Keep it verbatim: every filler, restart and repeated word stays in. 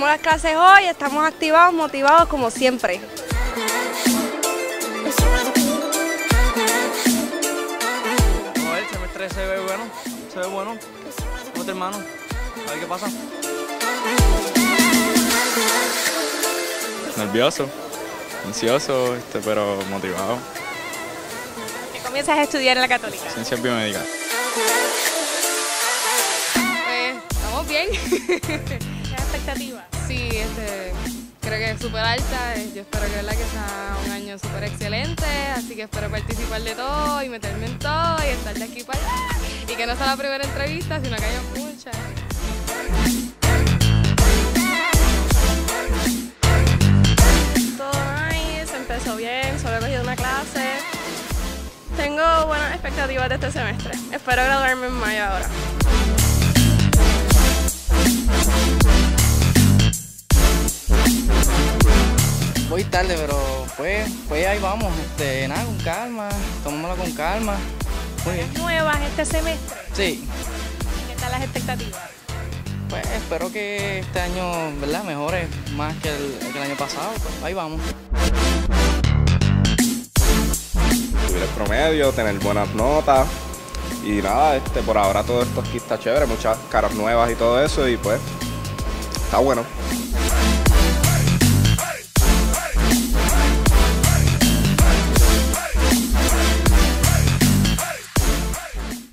Empezamos las clases hoy, estamos activados, motivados como siempre. No, el semestre se ve bueno, se ve bueno. ¿Cómo te hermano? A ver qué pasa. Nervioso, ansioso, este, pero motivado. ¿Qué comienzas a estudiar en la Católica? Ciencias biomédicas. Pues estamos bien. ¿Qué expectativas? Sí, este, creo que es súper alta. Yo espero que, ¿verdad?, que sea un año súper excelente. Así que espero participar de todo y meterme en todo y estar de aquí para allá. Y que no sea la primera entrevista, sino que haya muchas. Todo nice, empezó bien, solo he cogido una clase. Tengo buenas expectativas de este semestre. Espero graduarme en mayo ahora. Voy tarde, pero pues, pues ahí vamos, este, nada, con calma, tomémosla con calma. Muy bien. ¿Nuevas este semestre? Sí, ¿Qué tal las expectativas? pues espero que este año, ¿verdad?, mejore más que el, que el año pasado, pues ahí vamos. Subir el promedio, tener buenas notas y nada, este, por ahora todo esto aquí está chévere, muchas caras nuevas y todo eso y pues está bueno.